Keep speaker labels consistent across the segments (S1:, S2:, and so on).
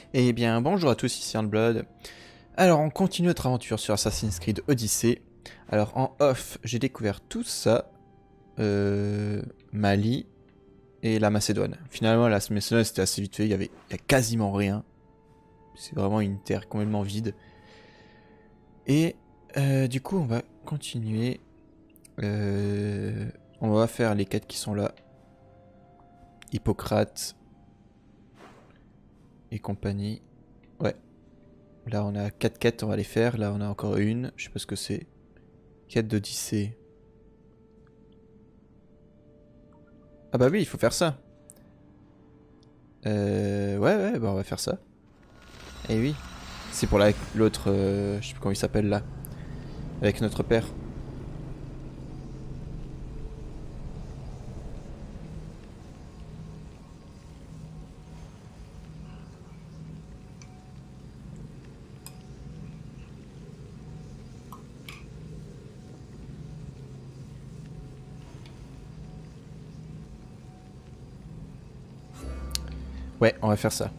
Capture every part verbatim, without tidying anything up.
S1: Eh bien, bonjour à tous, ici Blood. Alors, on continue notre aventure sur Assassin's Creed Odyssey. Alors, en off, j'ai découvert tout ça. Euh, Mali et la Macédoine. Finalement, la Macédoine, c'était assez vite fait, il y avait il y a quasiment rien. C'est vraiment une terre complètement vide. Et euh, du coup, on va continuer. Euh, on va faire les quêtes qui sont là. Hippocrate et compagnie. Ouais. Là, on a quatre quêtes, on va les faire. Là, on a encore une. Je sais pas ce que c'est. Quête d'Odyssée. Ah bah oui, il faut faire ça. Euh... Ouais, ouais, bah on va faire ça. Eh oui. C'est pour l'autre... Euh, je sais plus comment il s'appelle là. Avec notre père. Ouais, on va faire ça.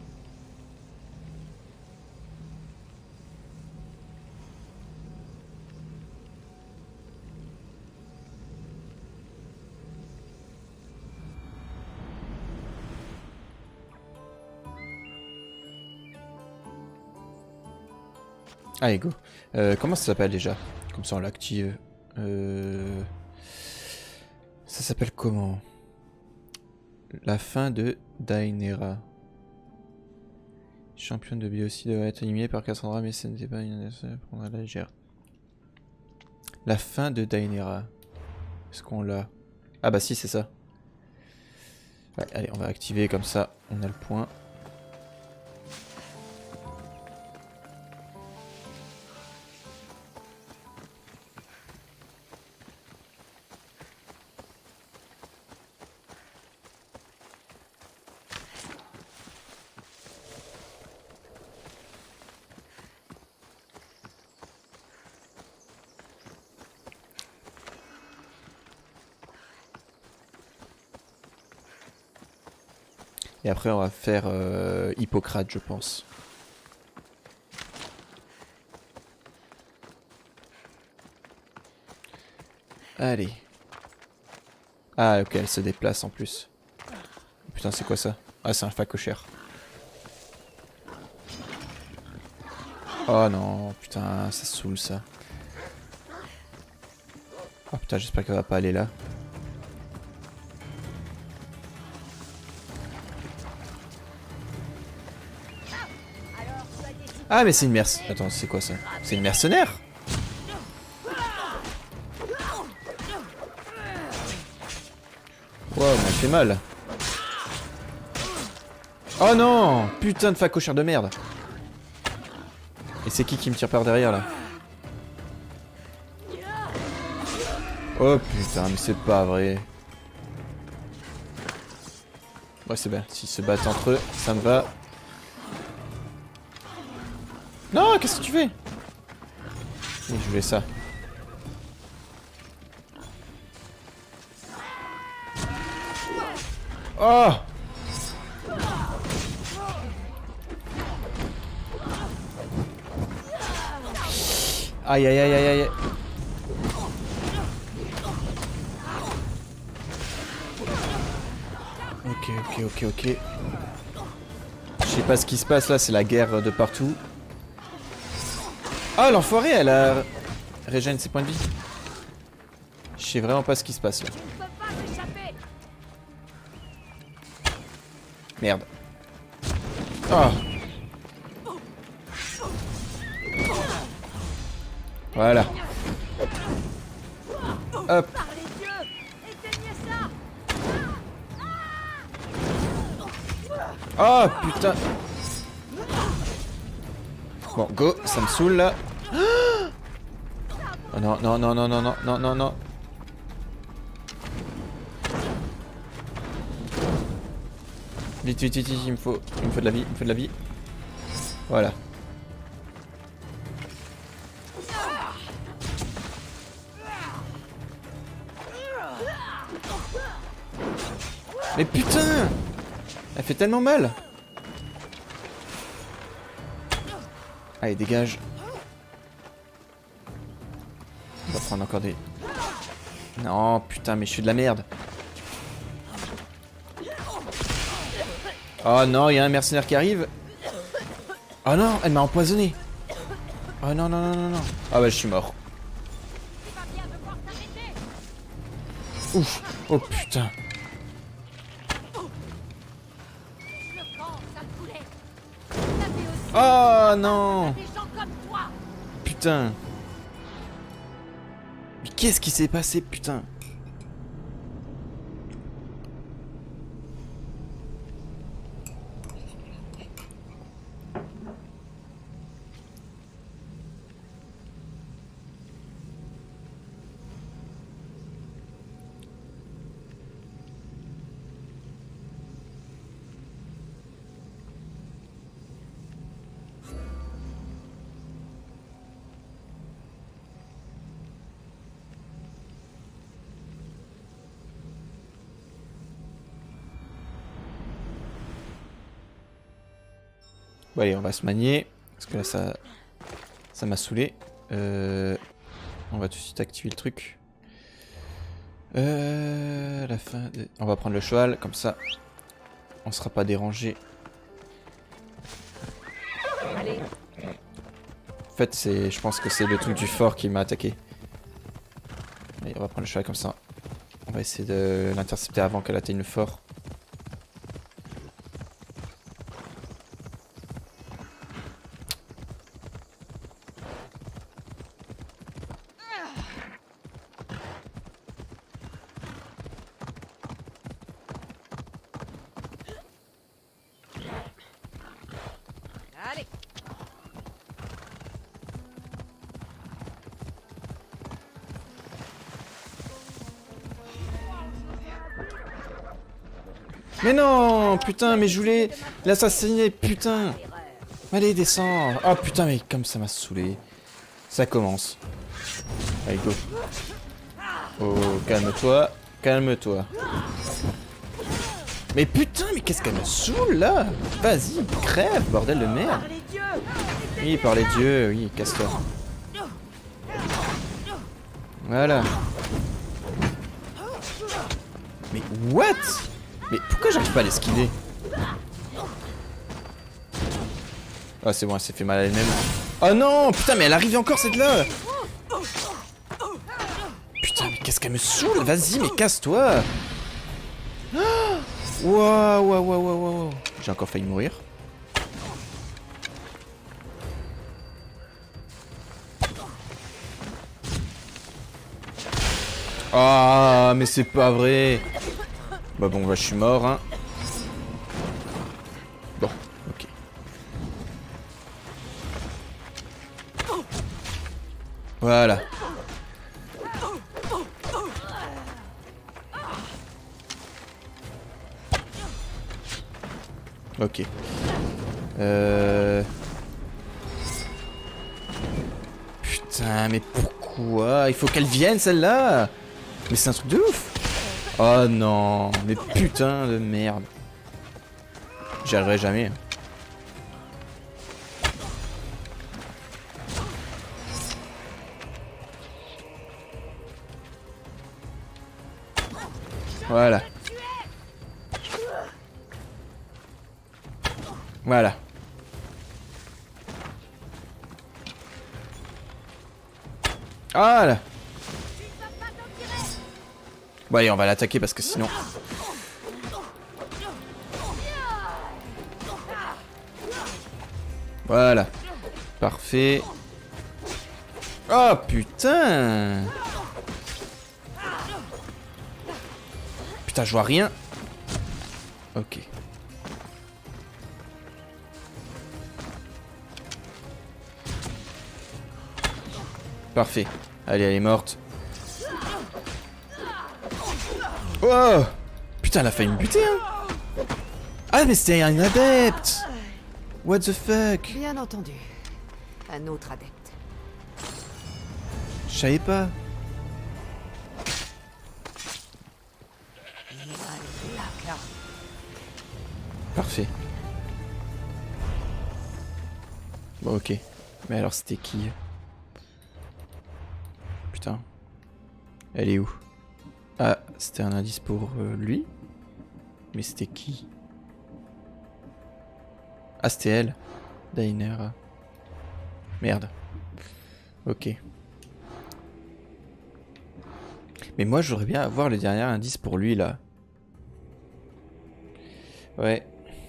S1: Allez, go. Euh, comment ça s'appelle déjà? Comme ça on l'active. Euh... Ça s'appelle comment? La fin de Dainera. Championne de biocide doit être animée par Cassandra, mais ce n'était pas une prendre à la légère. La fin de Dainera. Est-ce qu'on l'a? Ah bah si, c'est ça. Ouais, allez, on va activer comme ça, on a le point. Et après on va faire euh, Hippocrate, je pense. Allez. Ah ok, elle se déplace en plus. Putain, c'est quoi ça? Ah, c'est un facochère. Oh non, putain, ça saoule ça. Oh putain, j'espère qu'elle va pas aller là. Ah mais c'est une merce... Attends, c'est quoi ça? C'est une mercenaire? Wow, elle fait mal. Oh non! Putain de facochère de merde. Et c'est qui qui me tire par derrière là? Oh putain, mais c'est pas vrai. Ouais, c'est bien. S'ils se battent entre eux, ça me va. Non, qu'est-ce que tu fais? Oui, je voulais ça. Oh! Aïe aïe aïe aïe aïe. Ok, ok, ok, ok. Je sais pas ce qui se passe là, c'est la guerre de partout. Ah, l'enfoiré, elle a... régène ses points de vie. Je sais vraiment pas ce qui se passe là. Merde. Oh. Voilà. Hop. Oh putain. Bon, go, ça me saoule là. Oh non, non, non, non, non, non, non, non, non. Vite, vite, vite, vite, il me faut, il me faut de la vie, il me faut de la vie. Voilà. Mais putain! Elle fait tellement mal! Allez, dégage. On va prendre encore des... Non, putain, mais je suis de la merde. Oh non, il y a un mercenaire qui arrive. Oh non, elle m'a empoisonné. Oh non, non, non, non, non. Ah bah, je suis mort. Ouf. Oh putain. Oh non. Putain. Mais qu'est-ce qui s'est passé, putain? Bon allez, on va se manier. Parce que là, ça ça m'a saoulé. Euh, on va tout de suite activer le truc. Euh, à la fin... De... On va prendre le cheval, comme ça. On sera pas dérangé. En fait, c'est, je pense que c'est le truc du fort qui m'a attaqué. Allez, on va prendre le cheval comme ça. On va essayer de l'intercepter avant qu'elle atteigne le fort.
S2: Allez.
S1: Mais non, putain, mais je voulais l'assassiner, putain. Allez, descends. Oh putain, mais comme ça m'a saoulé. Ça commence. Allez, go. Oh, calme-toi, calme-toi. Mais putain, mais qu'est-ce qu'elle me saoule là? Vas-y, crève, bordel de merde. Oui, par les dieux, oui, casse-toi. Voilà. Mais what? Mais pourquoi j'arrive pas à l'esquiver? Ah, c'est bon, elle s'est fait mal à elle-même. Oh non, putain, mais elle arrive encore cette là. Putain, mais qu'est-ce qu'elle me saoule? Vas-y, mais casse-toi. Waouh, waouh, waouh, waouh, waouh. J'ai encore failli mourir. Ah, mais c'est pas vrai. Bah bon, bah je suis mort, hein. Bon, ok. Voilà. Ok. Euh... Putain, mais pourquoi? Il faut qu'elle vienne celle-là. Mais c'est un truc de ouf. Oh non, mais putain de merde. J'y arriverai jamais. Voilà. Voilà. Voilà. Bon allez, on va l'attaquer parce que sinon... Voilà. Parfait. Oh putain. Putain, je vois rien. Ok. Parfait. Allez, elle est morte. Oh! Putain, elle a failli me buter, hein! Ah, mais c'était un adepte! What the fuck?
S2: Bien entendu. Un autre adepte.
S1: Je savais pas. Parfait. Bon, ok. Mais alors c'était qui? Putain. Elle est où? Ah, c'était un indice pour euh, lui? Mais c'était qui? Ah, c'était elle. Daenerys. Merde. Ok. Mais moi, j'aurais bien avoir le dernier indice pour lui, là. Ouais.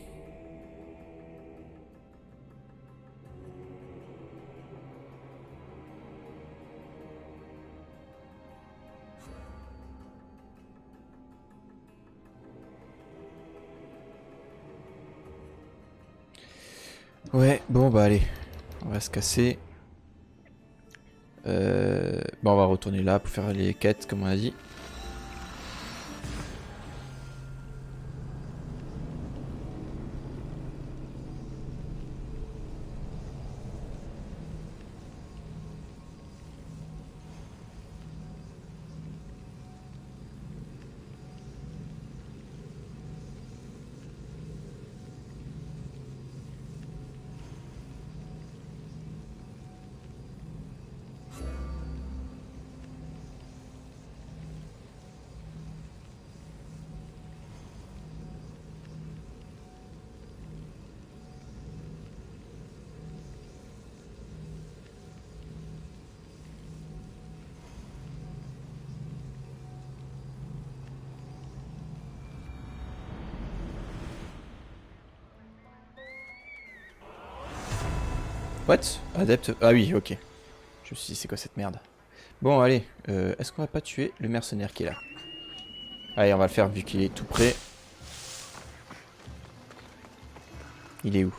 S1: Ouais, bon bah allez, on va se casser. Euh... Bon, on va retourner là pour faire les quêtes comme on a dit. What? Adepte... Ah oui, ok. Je me suis dit, c'est quoi cette merde? Bon, allez. Euh, Est-ce qu'on va pas tuer le mercenaire qui est là? Allez, on va le faire vu qu'il est tout près. Il est où?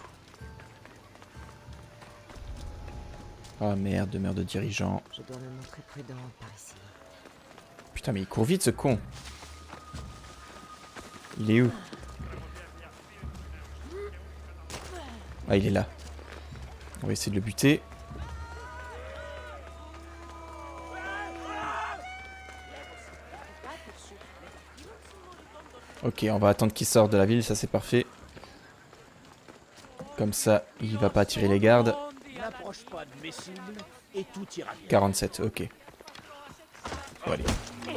S1: Ah merde, demeure de dirigeant.
S2: Je dois me montrer prudent par ici.
S1: Putain, mais il court vite ce con. Il est où? Ah, il est là. On va essayer de le buter. Ok, on va attendre qu'il sorte de la ville, ça c'est parfait. Comme ça, il va pas attirer les gardes. quarante-sept, ok. Bon, allez.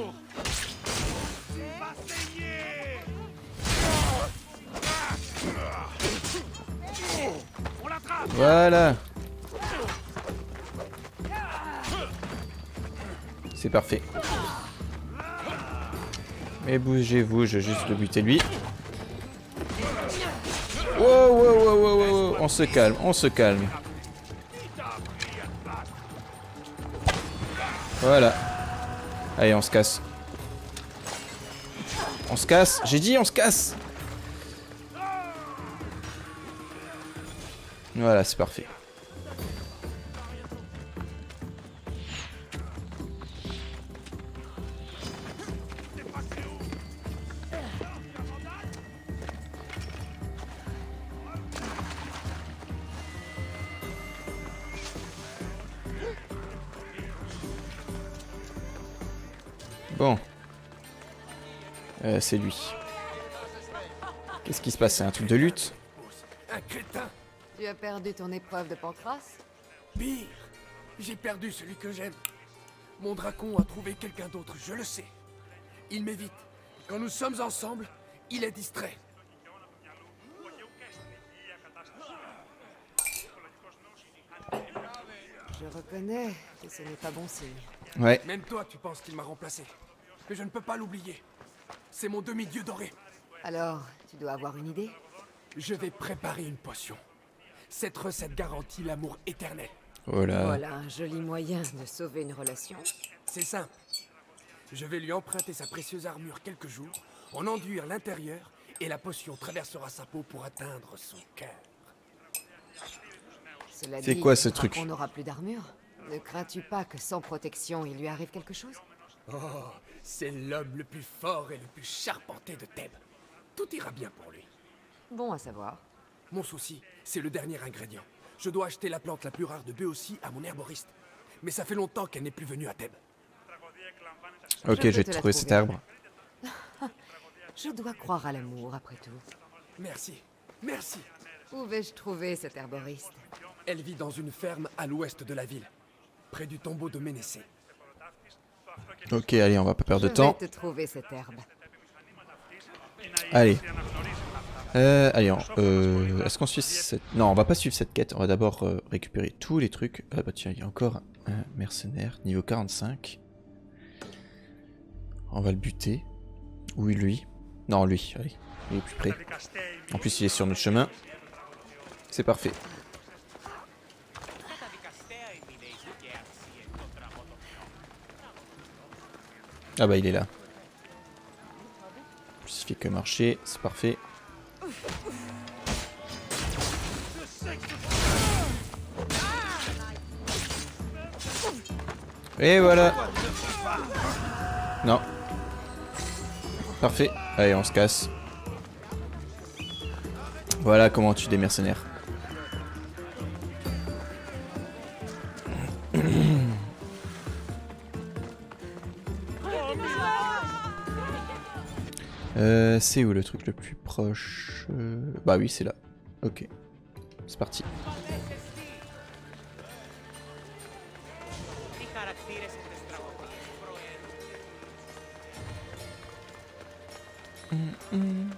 S1: Voilà. C'est parfait. Mais bougez-vous, je vais juste le buter lui. Wow, wow, wow, wow, wow, on se calme, on se calme. Voilà. Allez, on se casse. On se casse, j'ai dit on se casse. Voilà, c'est parfait. Bon. Euh, c'est lui. Qu'est-ce qui se passe? C'est un truc de lutte?
S3: Un crétin.
S2: Tu as perdu ton épreuve de Pancras?
S3: Pire, j'ai perdu celui que j'aime. Mon dracon a trouvé quelqu'un d'autre, je le sais. Il m'évite. Quand nous sommes ensemble, il est distrait.
S2: Je reconnais que ce n'est pas bon signe.
S1: Ouais.
S3: Même toi, tu penses qu'il m'a remplacé. Mais je ne peux pas l'oublier. C'est mon demi-dieu doré.
S2: Alors, tu dois avoir une idée?
S3: Je vais préparer une potion. Cette recette garantit l'amour éternel.
S1: Voilà.
S2: Voilà un joli moyen de sauver une relation.
S3: C'est simple. Je vais lui emprunter sa précieuse armure quelques jours, en enduire l'intérieur, et la potion traversera sa peau pour atteindre son cœur.
S2: Cela
S1: C'est
S2: dit,
S1: quoi ce
S2: le
S1: truc?
S2: dragon n'aura plus d'armure. Ne crains-tu pas que sans protection, il lui arrive quelque chose?
S3: Oh, c'est l'homme le plus fort et le plus charpenté de Thèbes. Tout ira bien pour lui.
S2: Bon à savoir.
S3: Mon souci, c'est le dernier ingrédient. Je dois acheter la plante la plus rare de Béotie à mon herboriste. Mais ça fait longtemps qu'elle n'est plus venue à Thèbes.
S1: Ok,
S2: Je
S1: je vais
S2: peux te la
S1: trouver cet
S2: trouver.
S1: arbre.
S2: Je dois croire à l'amour, après tout.
S3: Merci, merci.
S2: Où vais-je trouver cet herboriste?
S3: Elle vit dans une ferme à l'ouest de la ville, près du tombeau de Ménécée.
S1: Ok, allez, on va pas perdre de
S2: Je
S1: temps.
S2: vais te trouver cette herbe.
S1: Allez. Euh, allez, on- euh, est-ce qu'on suit cette... Non, on va pas suivre cette quête. On va d'abord euh, récupérer tous les trucs. Ah bah tiens, il y a encore un mercenaire, niveau quarante-cinq. On va le buter. Oui, lui. Non, lui, allez. Il est plus près. En plus, il est sur notre chemin. C'est parfait. Ah bah, il est là. Il suffit que marcher, c'est parfait. Et voilà. Non. Parfait. Allez, on se casse. Voilà comment on tue des mercenaires. Euh, c'est où le truc le plus proche? euh... Bah oui, c'est là. Ok. C'est parti. Mm, mm.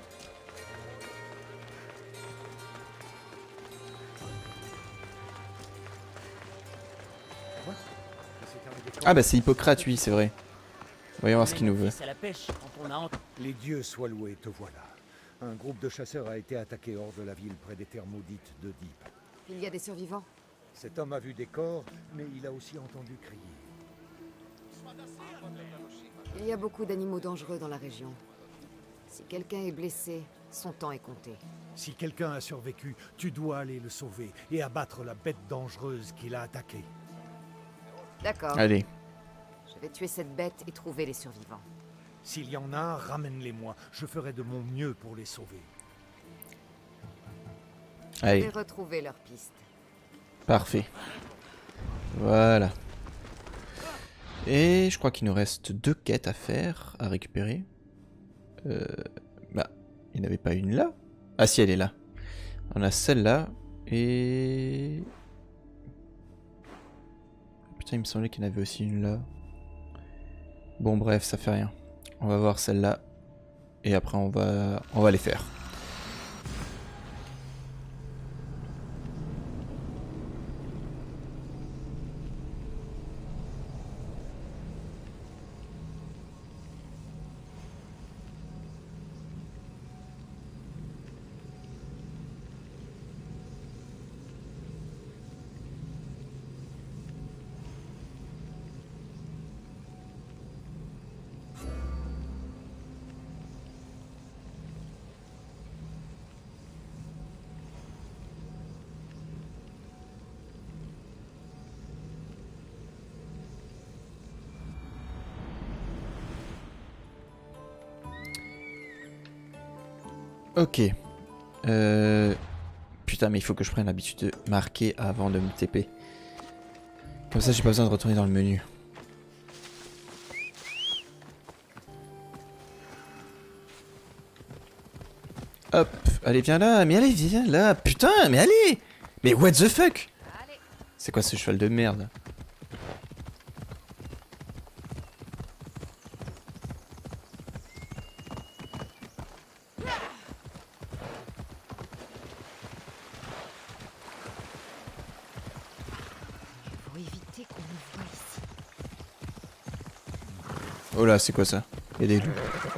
S1: Ah bah c'est Hippocrate, oui, c'est vrai. Voyons voir ce qu'il nous veut.
S4: À la pêche, quand on a ent-
S5: Les dieux soient loués, te voilà. Un groupe de chasseurs a été attaqué hors de la ville, près des terres maudites de Deep.
S2: Il y a des survivants?
S5: Cet homme a vu des corps, mais il a aussi entendu crier.
S2: Il y a beaucoup d'animaux dangereux dans la région. Si quelqu'un est blessé, son temps est compté.
S5: Si quelqu'un a survécu, tu dois aller le sauver et abattre la bête dangereuse qui l'a attaqué.
S2: D'accord.
S1: Allez.
S2: Je vais tuer cette bête et trouver les survivants.
S5: S'il y en a, ramène-les-moi. Je ferai de mon mieux pour les sauver.
S2: Je vais
S1: Allez,
S2: retrouver leur piste.
S1: parfait. Voilà. Et je crois qu'il nous reste deux quêtes à faire, à récupérer. Euh, bah, il n'y en avait pas une là? Ah si, elle est là. On a celle-là, et... Putain, il me semblait qu'il y en avait aussi une là. Bon bref, ça fait rien. On va voir celle-là, et après on va, on va les faire. Ok. Euh... Putain, mais il faut que je prenne l'habitude de marquer avant de me T P. Comme ça, j'ai pas besoin de retourner dans le menu. Hop, allez, viens là, mais allez, viens là, putain, mais allez! Mais what the fuck? C'est quoi ce cheval de merde?
S2: Pour éviter qu'on nous voie ici.
S1: Oh là, c'est quoi ça? Il y a des loups.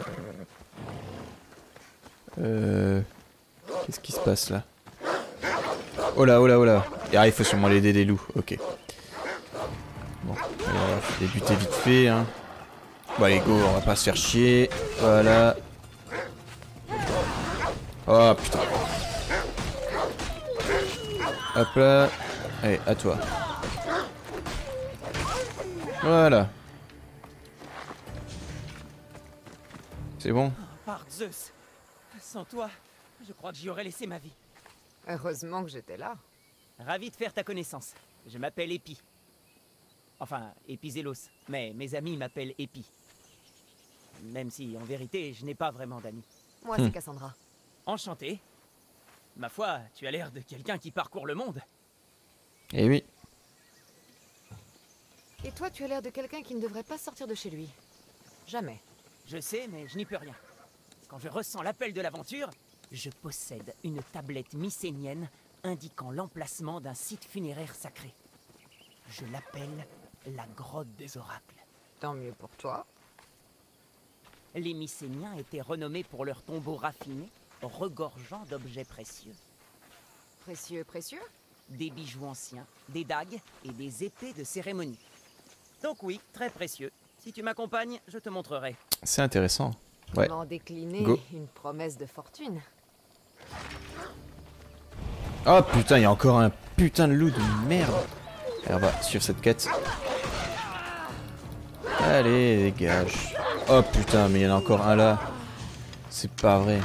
S1: Euh... Qu'est-ce qui se passe là? Oh là, oh là, oh là. Et ah, il faut sûrement l'aider des loups, ok. Bon, on va les buter vite fait, hein. Bon allez, go, on va pas se faire chier. Voilà. Oh putain. Hop là. Allez, à toi. Voilà. C'est bon?
S4: Par Zeus. Sans toi, je crois que j'y aurais laissé ma vie.
S2: Heureusement que j'étais là.
S4: Ravi de faire ta connaissance. Je m'appelle Epi. Enfin, Epizélos. Mais mes amis m'appellent Epi. Même si, en vérité, je n'ai pas vraiment d'amis.
S2: Moi,
S1: Hmm.
S2: c'est Cassandra.
S4: Enchanté. Ma foi, tu as l'air de quelqu'un qui parcourt le monde.
S1: Eh oui.
S2: Et toi, tu as l'air de quelqu'un qui ne devrait pas sortir de chez lui. Jamais.
S4: Je sais, mais je n'y peux rien. Quand je ressens l'appel de l'aventure, je possède une tablette mycénienne indiquant l'emplacement d'un site funéraire sacré. Je l'appelle la grotte des oracles.
S2: Tant mieux pour toi.
S4: Les Mycéniens étaient renommés pour leurs tombeaux raffinés, regorgeant d'objets précieux.
S2: Précieux, précieux?
S4: Des bijoux anciens, des dagues et des épées de cérémonie. Donc oui, très précieux. Si tu m'accompagnes, je te montrerai.
S1: C'est intéressant. Ouais.
S2: Comment décliner
S1: Go.
S2: une promesse de fortune?
S1: Oh putain, il y a encore un putain de loup de merde. Alors, on va suivre cette quête. Allez, dégage. Oh putain, mais il y en a encore un là. C'est pas vrai.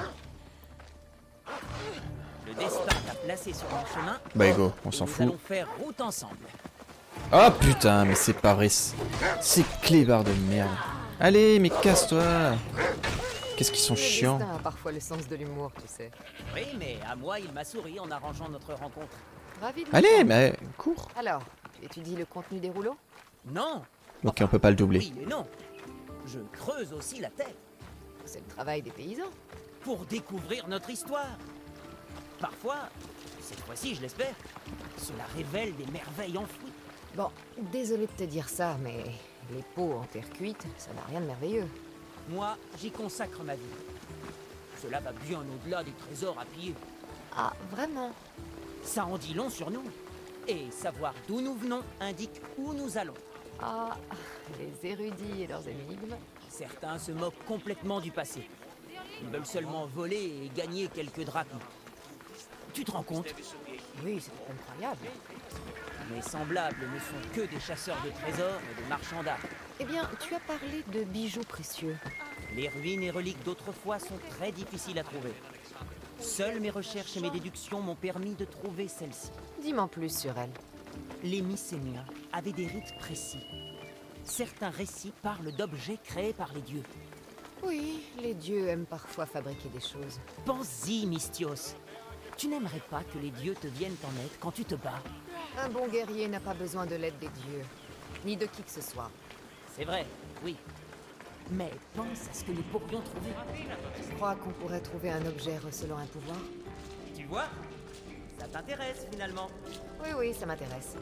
S4: Le destin t'a placé sur mon chemin.
S1: Bah go, on
S4: et
S1: s'en
S4: nous
S1: fout.
S4: allons faire route ensemble.
S1: Oh putain, mais c'est pas vrai. C'est clébard de merde. Allez, mais casse-toi. Qu'est-ce qu'ils sont
S2: Le
S1: chiants.
S2: destin a parfois le sens de l'humour, tu sais.
S4: Oui, mais à moi, il m'a souri en arrangeant notre rencontre.
S2: Ravi de
S1: Allez,
S2: l'entendre.
S1: mais cours.
S2: Alors, tu étudies le contenu des rouleaux?
S4: Non.
S1: Ok, on peut pas le doubler.
S4: Oui et non. Je creuse aussi la terre
S2: C'est le travail des paysans.
S4: pour découvrir notre histoire. Parfois, cette fois-ci, je l'espère, cela révèle des merveilles enfouies.
S2: Bon, désolé de te dire ça, mais les pots en terre cuite, ça n'a rien de merveilleux.
S4: Moi, j'y consacre ma vie. Cela va bien au-delà des trésors à piller.
S2: Ah, vraiment?
S4: Ça en dit long sur nous. Et savoir d'où nous venons indique où nous allons.
S2: Ah, les érudits et leurs énigmes.
S4: Certains se moquent complètement du passé. Ils veulent seulement voler et gagner quelques drachmes. Tu te rends compte?
S2: Oui, c'est incroyable.
S4: Mes semblables ne sont que des chasseurs de trésors et de marchands d'art.
S2: Eh bien, tu as parlé de bijoux précieux.
S4: Les ruines et reliques d'autrefois sont très difficiles à trouver. Seules mes recherches et mes déductions m'ont permis de trouver celle-ci.
S2: Dis-moi plus sur elle.
S4: Les Mycéniens avaient des rites précis. Certains récits parlent d'objets créés par les dieux.
S2: Oui, les dieux aiment parfois fabriquer des choses.
S4: Pense-y, Mystios. Tu n'aimerais pas que les dieux te viennent en aide quand tu te bats?
S2: Un bon guerrier n'a pas besoin de l'aide des dieux, ni de qui que ce soit.
S4: C'est vrai, oui. Mais pense à ce que nous pourrions trouver.
S2: Tu crois qu'on pourrait trouver un objet recelant un pouvoir?
S4: Tu vois? Ça t'intéresse finalement.
S2: Oui, oui, ça m'intéresse.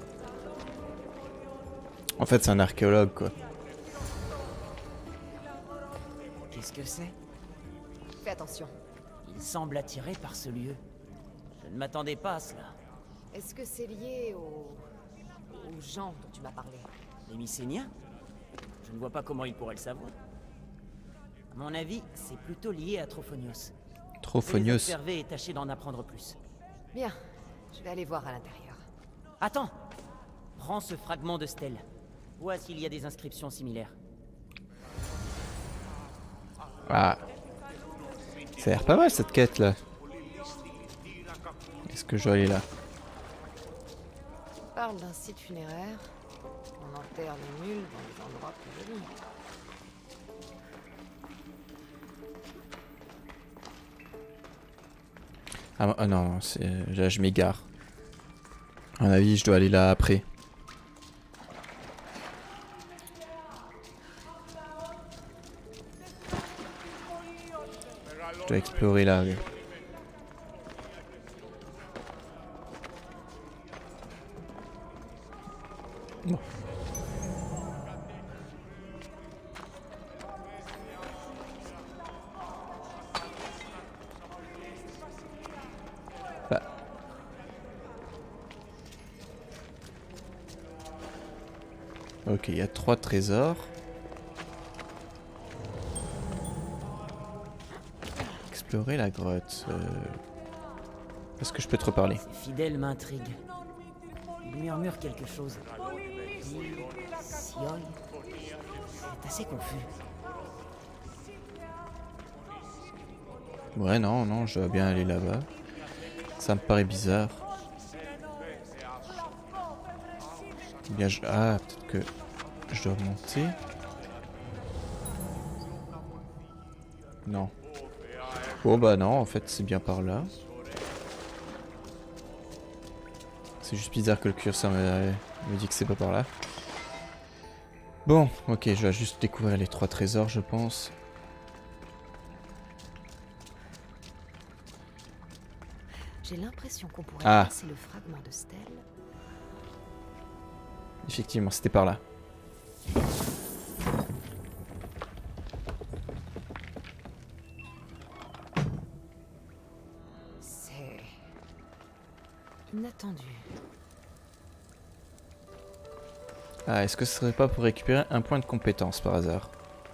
S1: En fait, c'est un archéologue, quoi.
S4: Qu'est-ce que c'est?
S2: Fais attention.
S4: Il semble attiré par ce lieu. Je ne m'attendais pas à cela.
S2: Est-ce que c'est lié aux... aux gens dont tu m'as parlé?
S4: Les Mycéniens? Je ne vois pas comment ils pourraient le savoir. À mon avis, c'est plutôt lié à Trophonios. Je vais les
S1: Trophonios.
S4: observer et tâcher d'en apprendre plus.
S2: Bien, je vais aller voir à l'intérieur.
S4: Attends! Prends ce fragment de stèle. Vois s'il y a des inscriptions similaires.
S1: Ah. Ça a l'air pas mal cette quête là. Est-ce que je dois aller là?
S2: On parle d'un site funéraire. On enterre les nuls dans des endroits plus jolis.
S1: Ah, ah non, c'est là je m'égare. À mon avis, je dois aller là après. Je dois explorer là. oui. Bon. Bah. Ok, il y a trois trésors. Explorer la grotte. Euh... Est-ce que je peux te reparler?
S4: Ces fidèles m'intriguent. Ils murmurent quelque chose. Dis, Sioi. C'est assez confus.
S1: Ouais, non, non, je dois bien aller là-bas. Ça me paraît bizarre. Bien, je... Ah, peut-être que je dois monter. Non. Bon, bah non, en fait, c'est bien par là. C'est juste bizarre que le curseur me, me dit que c'est pas par là. Bon, ok, je vais juste découvrir les trois trésors, je pense.
S2: J'ai l'impression qu'on pourrait
S1: Ah.
S2: passer le fragment de stèle.
S1: Effectivement, c'était par là.
S2: C'est inattendu.
S1: Ah, est-ce que ce serait pas pour récupérer un point de compétence par hasard?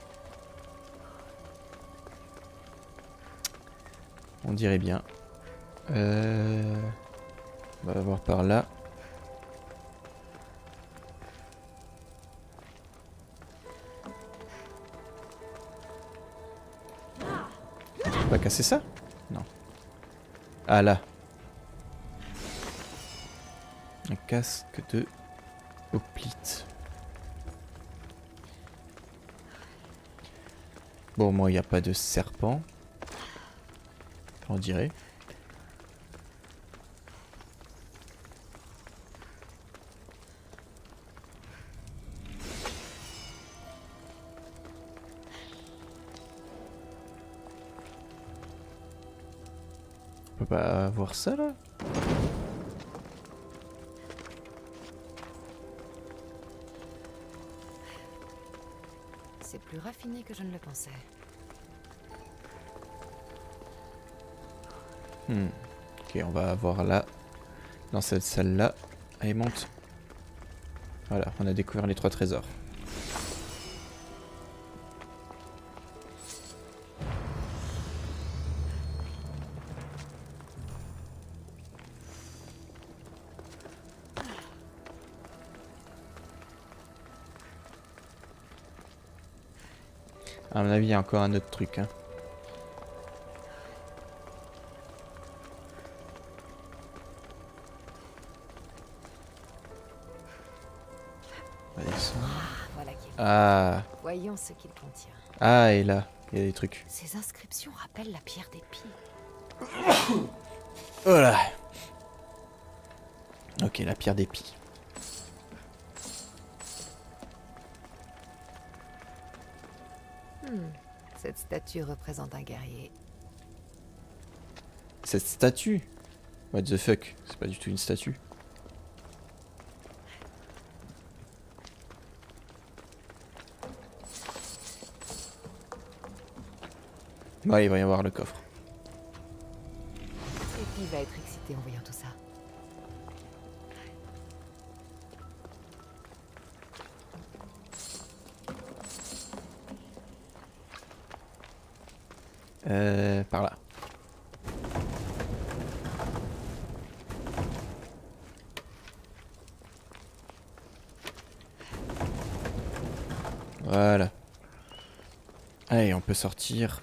S1: On dirait bien. Euh... On va voir par là. On peut pas casser ça? Non. Ah là. Un casque de hoplite. Bon, moi, il n'y a pas de serpent. On dirait. On peut pas voir ça là?
S2: C'est plus raffiné que je ne le pensais.
S1: Hmm. Ok, on va voir là. Dans cette salle là. Allez, monte. Voilà, on a découvert les trois trésors. À mon avis, il y a encore un autre truc. Hein. On va descendre.
S2: Ah, voilà qui est.
S1: Ah,
S2: Voyons ce qu'il contient.
S1: ah, et là, il y a des trucs.
S2: Ces inscriptions rappellent la pierre d'épi.
S1: Voilà. Ok, la pierre d'épi.
S2: Hmm. Cette statue représente un guerrier.
S1: Cette statue? What the fuck? C'est pas du tout une statue. Ouais, il va y avoir le coffre.
S2: Epi va être excité en voyant tout ça.
S1: Euh, par là. Voilà. Allez, on peut sortir.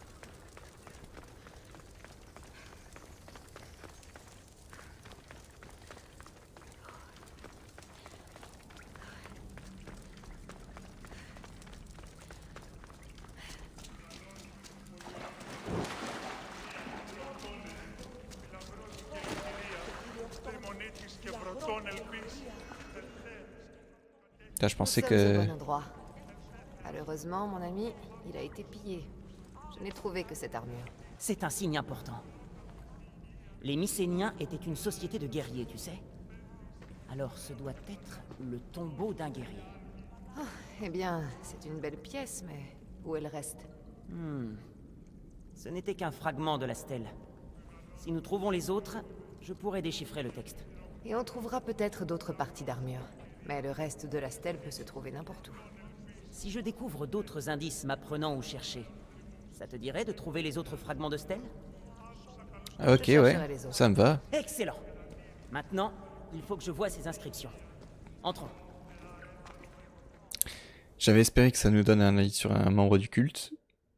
S1: Là, je pensais
S2: Nous sommes
S1: que...
S2: au bon endroit. Malheureusement, mon ami, il a été pillé. Je n'ai trouvé que cette armure.
S4: C'est un signe important. Les Mycéniens étaient une société de guerriers, tu sais. Alors ce doit être le tombeau d'un guerrier.
S2: Eh bien, c'est une belle pièce, mais où est le reste?
S4: Hmm. Ce n'était qu'un fragment de la stèle. Si nous trouvons les autres, je pourrai déchiffrer le texte.
S2: Et on trouvera peut-être d'autres parties d'armure. Mais le reste de la stèle peut se trouver n'importe où.
S4: Si je découvre d'autres indices m'apprenant où chercher, ça te dirait de trouver les autres fragments de stèle?
S1: Ah, ok,
S2: Je chercherai
S1: ouais,
S2: les autres.
S1: ça me va.
S4: Excellent. Maintenant, il faut que je voie ces inscriptions. Entrons.
S1: J'avais espéré que ça nous donne un avis sur un membre du culte.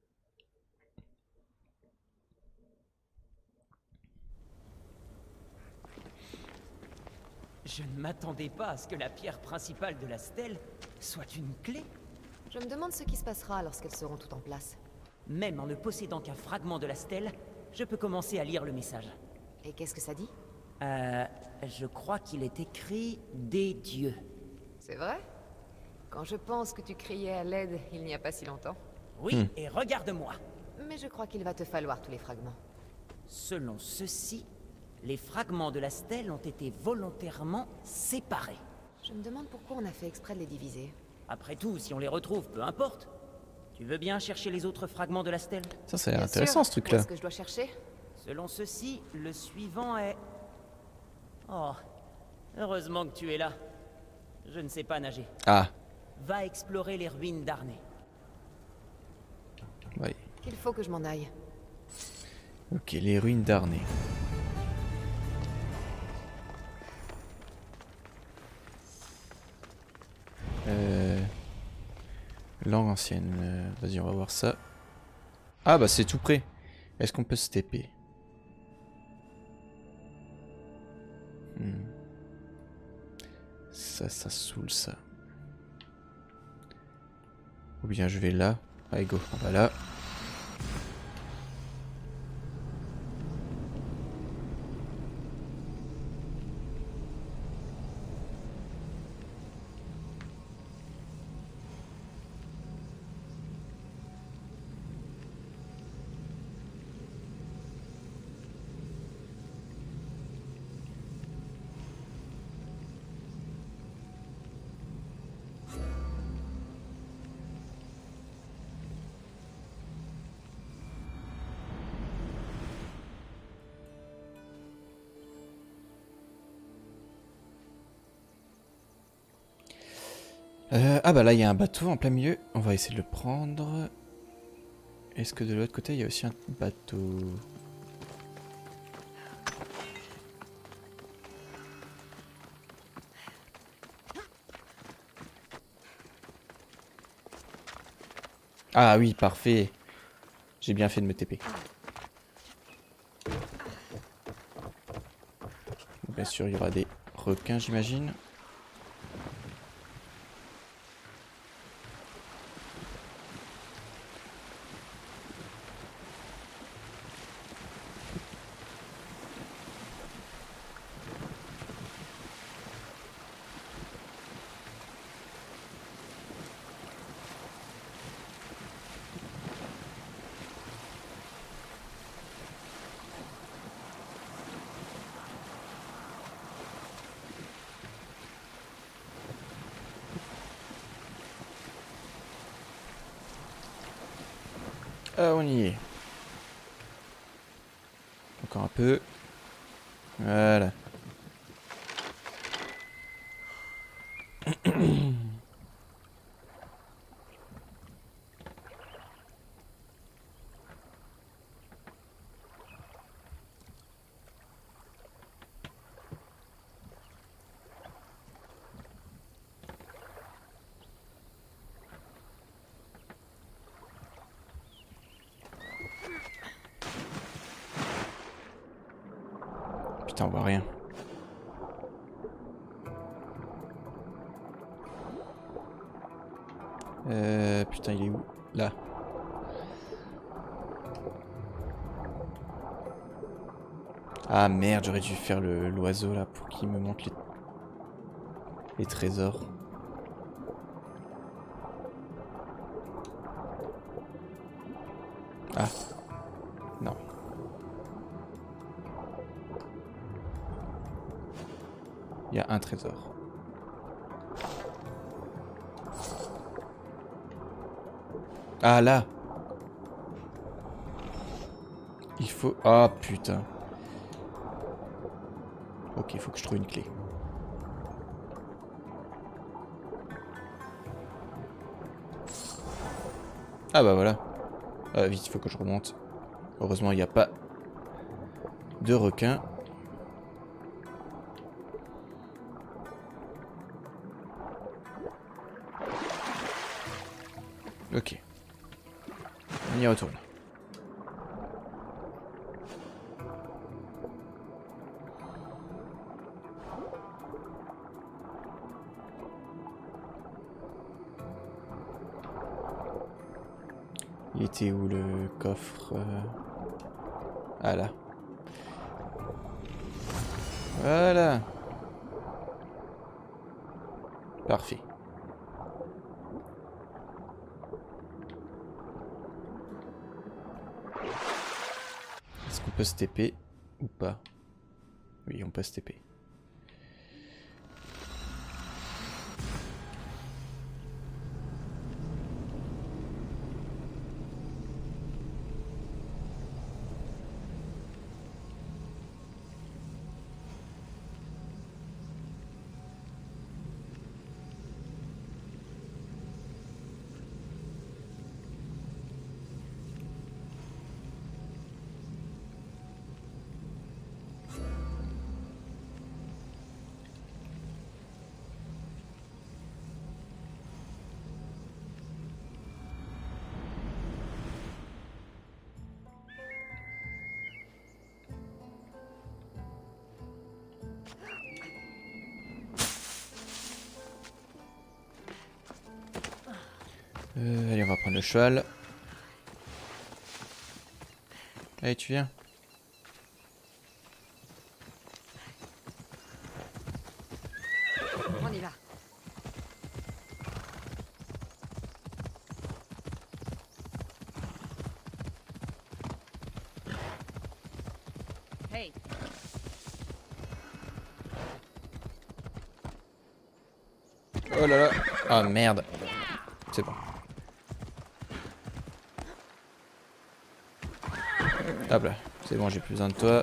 S4: Je ne m'attendais pas à ce que la pierre principale de la stèle soit une clé.
S2: Je me demande ce qui se passera lorsqu'elles seront toutes en place.
S4: Même en ne possédant qu'un fragment de la stèle, je peux commencer à lire le message.
S2: Et qu'est-ce que ça dit?
S4: Euh, je crois qu'il est écrit des dieux.
S2: C'est vrai? Quand je pense que tu criais à l'aide il n'y a pas si longtemps.
S4: Oui,
S1: Hmm.
S4: et regarde-moi.
S2: Mais je crois qu'il va te falloir tous les fragments.
S4: Selon ceci, les fragments de la stèle ont été volontairement séparés.
S2: Je me demande pourquoi on a fait exprès de les diviser.
S4: Après tout, si on les retrouve, peu importe. Tu veux bien chercher les autres fragments de la stèle?
S1: Ça, ça a l'air
S2: Bien
S1: intéressant
S2: sûr.
S1: ce
S2: Où
S1: truc-là.
S2: est-ce que je dois chercher?
S4: Selon ceci, le suivant est... Oh, heureusement que tu es là. Je ne sais pas nager.
S1: Ah,
S4: Va explorer les ruines d'Arnay.
S1: oui.
S2: Il faut que je m'en aille.
S1: Ok, les ruines d'Arnay. Euh... Langue ancienne. euh, Vas-y, on va voir ça. Ah bah c'est tout près. Est-ce qu'on peut se T P? Hmm. Ça, ça saoule ça. Ou bien je vais là. Allez go, on va là. Euh, ah bah là il y a un bateau en plein milieu, on va essayer de le prendre. Est-ce que de l'autre côté il y a aussi un bateau? Ah oui, parfait. J'ai bien fait de me T P. Bien sûr il y aura des requins j'imagine. Ah, on y est. Encore un peu. Voilà. Putain, on voit rien. Euh, putain, il est où? Là. Ah merde, j'aurais dû faire le l'oiseau là pour qu'il me montre les, les trésors. Ah. Non. Il y a un trésor. Ah là. Il faut... Ah putain. Ok, il faut que je trouve une clé. Ah bah voilà. Ah, vite, il faut que je remonte. Heureusement, il n'y a pas de requin. Ok. On y retourne. Il était où le coffre? Ah là. Voilà. Parfait. Est-ce qu'on peut se T P ou pas? Oui, on peut se T P. Euh, allez, on va prendre le cheval. Allez, tu viens.
S2: On y va.
S4: Hey,
S1: Oh là là. Ah merde. C'est bon. Hop là. C'est bon, j'ai plus besoin de toi.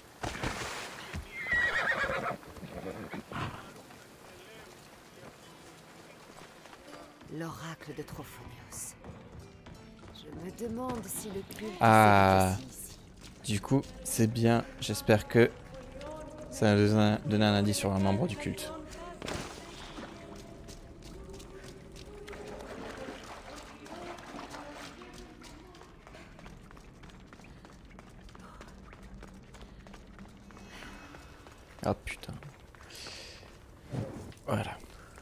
S2: L'oracle de Trophonios. Je me demande si le culte
S1: Ah.
S2: s'est aussi ici.
S1: Du coup, c'est bien. J'espère que ça va nous donner un indice sur un membre du culte. Ah putain. Voilà.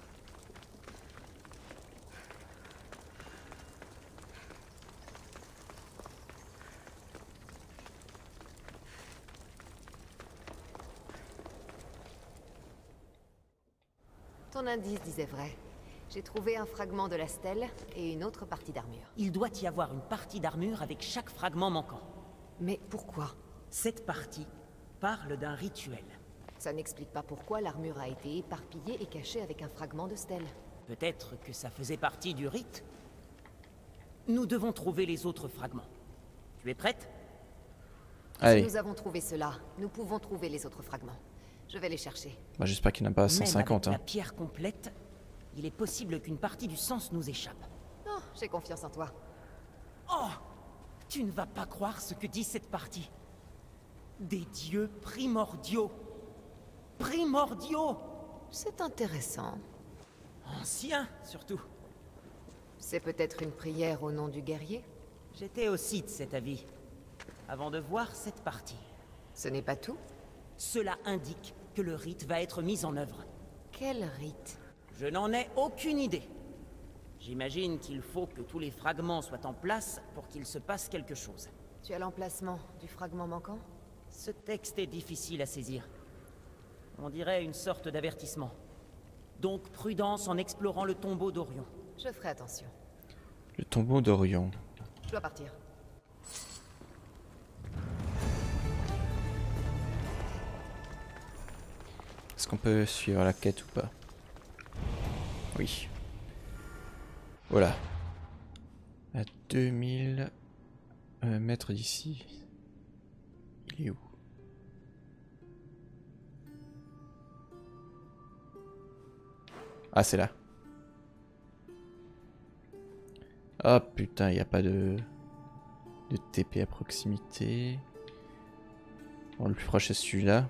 S2: Ton indice disait vrai. J'ai trouvé un fragment de la stèle et une autre partie d'armure.
S4: il doit y avoir une partie d'armure avec chaque fragment manquant.
S2: Mais pourquoi?
S4: Cette partie parle d'un rituel.
S2: Ça n'explique pas pourquoi l'armure a été éparpillée et cachée avec un fragment de stèle.
S4: Peut-être que ça faisait partie du rite. Nous devons trouver les autres fragments. Tu es prête?
S1: Allez.
S2: Si nous avons trouvé cela, nous pouvons trouver les autres fragments. Je vais les chercher.
S1: Bah, j'espère qu'il n'y en a pas cent cinquante.
S4: Même
S1: Hein.
S4: avec la pierre complète, il est possible qu'une partie du sens nous échappe.
S2: Oh, j'ai confiance en toi.
S4: Oh! Tu ne vas pas croire ce que dit cette partie. Des dieux primordiaux. Primordiaux!
S2: C'est intéressant.
S4: Anciens, surtout.
S2: C'est peut-être une prière au nom du guerrier?
S4: J'étais aussi de cet avis, avant de voir cette partie.
S2: Ce n'est pas tout?
S4: Cela indique que le rite va être mis en œuvre.
S2: Quel rite?
S4: Je n'en ai aucune idée. J'imagine qu'il faut que tous les fragments soient en place pour qu'il se passe quelque chose.
S2: Tu as l'emplacement du fragment manquant?
S4: Ce texte est difficile à saisir. On dirait une sorte d'avertissement. Donc prudence en explorant le tombeau d'Orion.
S2: Je ferai attention.
S1: Le tombeau d'Orion.
S2: Je dois partir.
S1: Est-ce qu'on peut suivre la quête ou pas? Oui. Voilà. À deux mille euh, mètres d'ici. Il est où? Ah, c'est là. Ah putain, il n'y a pas de... de T P à proximité. Bon, le plus proche c'est celui-là.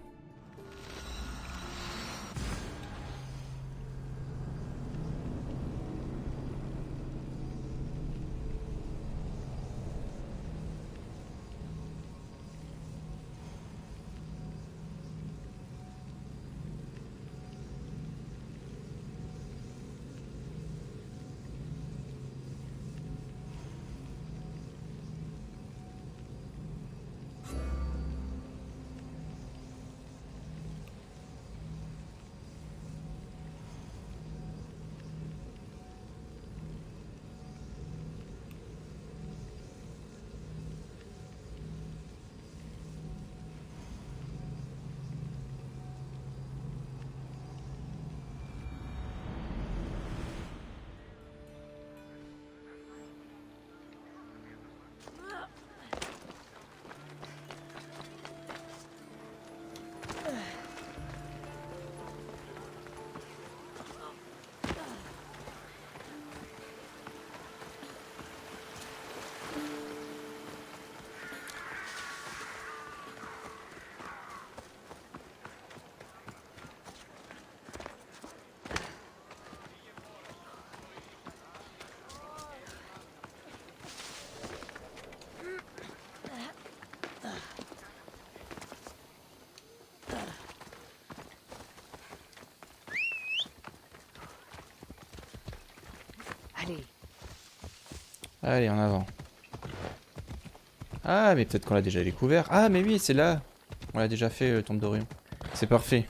S2: Allez.
S1: Allez, en avant. Ah, mais peut-être qu'on l'a déjà découvert. Ah, mais oui, c'est là. On l'a déjà fait, le tombe d'Orion. C'est parfait.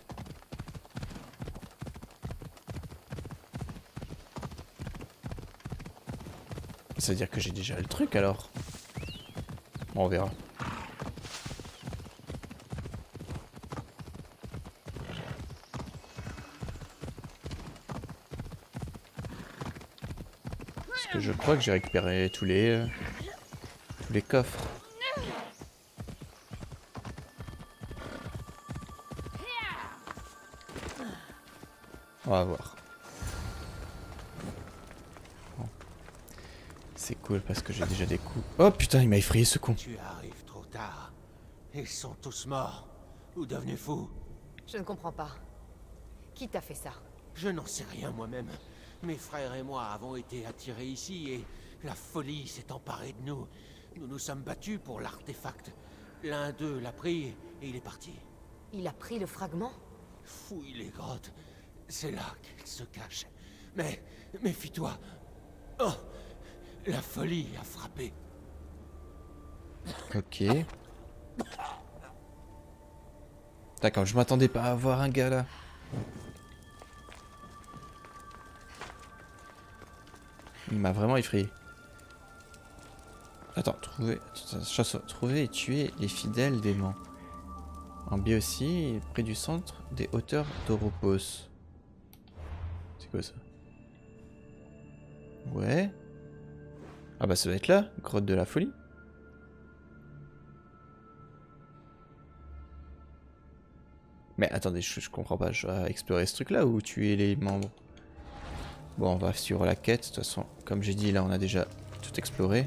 S1: Ça veut dire que j'ai déjà le truc, alors. Bon, on verra. Parce que je crois que j'ai récupéré tous les... Euh, tous les coffres. On va voir. Bon. C'est cool parce que j'ai déjà des coups. Oh putain, il m'a effrayé ce con.
S6: Tu arrives trop tard. Ils sont tous morts. Ou devenus fous.
S2: Je ne comprends pas. Qui t'a fait ça?
S6: Je n'en sais rien moi-même. Mes frères et moi avons été attirés ici et la folie s'est emparée de nous. Nous nous sommes battus pour l'artefact. L'un d'eux l'a pris et il est parti.
S2: Il a pris le fragment?
S6: Fouille les grottes. C'est là qu'il se cache. Mais, méfie-toi. Oh, la folie a frappé.
S1: Ok. D'accord, je m'attendais pas à voir un gars là. Il m'a vraiment effrayé. Attends, trouver, chasse, trouver et tuer les fidèles démons. En Béotie, près du centre des hauteurs d'Oropos. C'est quoi ça? Ouais. Ah bah ça doit être là, grotte de la folie. Mais attendez, je, je comprends pas, je dois explorer ce truc là ou tuer les membres? Bon, on va suivre la quête, de toute façon, comme j'ai dit, là on a déjà tout exploré.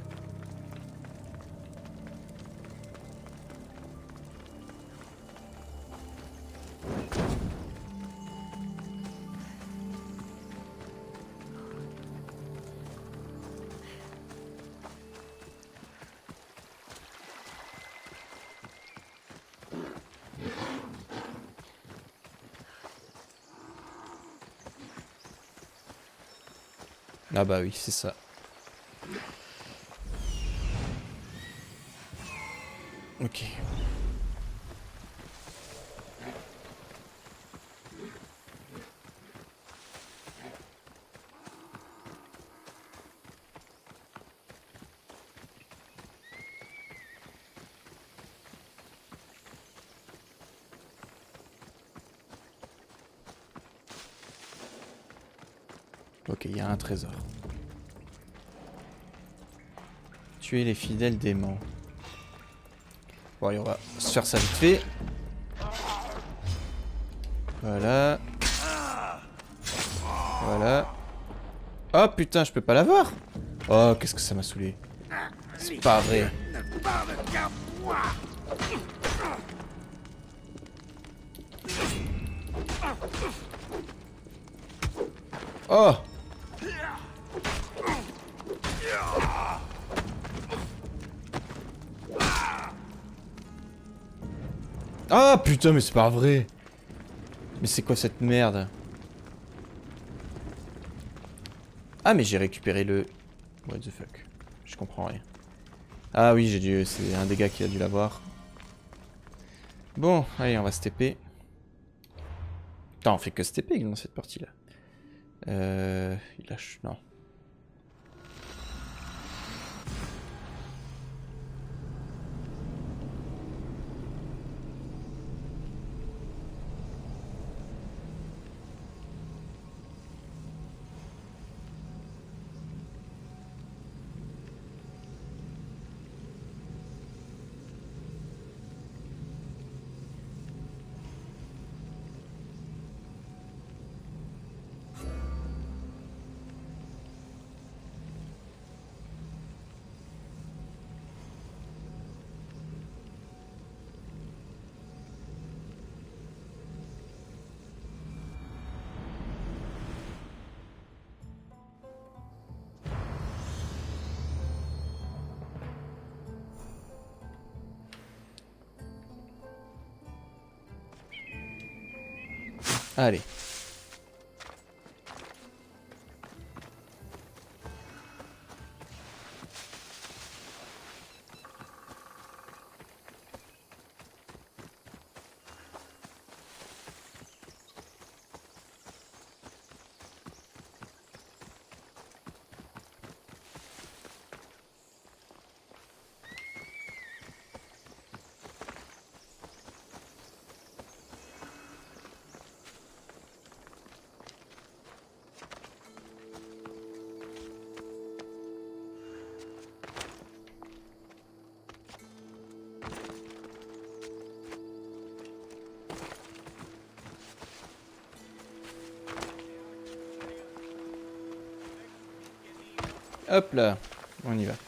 S1: Ah bah oui, c'est ça. Ok. Ok, il y a un trésor. Tuer les fidèles démons. Bon, allez, on va se faire ça vite fait. Voilà. Voilà. Oh putain, je peux pas l'avoir. Oh, qu'est-ce que ça m'a saoulé. C'est pas vrai. Oh. Ah putain, mais c'est pas vrai. Mais c'est quoi cette merde? Ah mais j'ai récupéré le... What the fuck. Je comprends rien. Ah oui, j'ai dû... c'est un des gars qui a dû l'avoir. Bon, allez, on va se T P. Putain, on fait que se T P dans cette partie-là. Euh... Il lâche... Non. Hop là, on y va.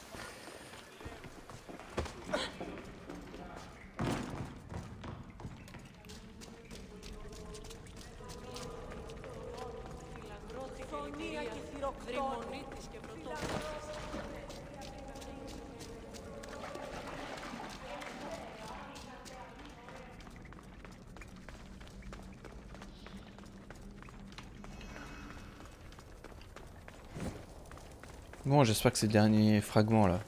S1: Bon, j'espère que c'est le dernier fragment là.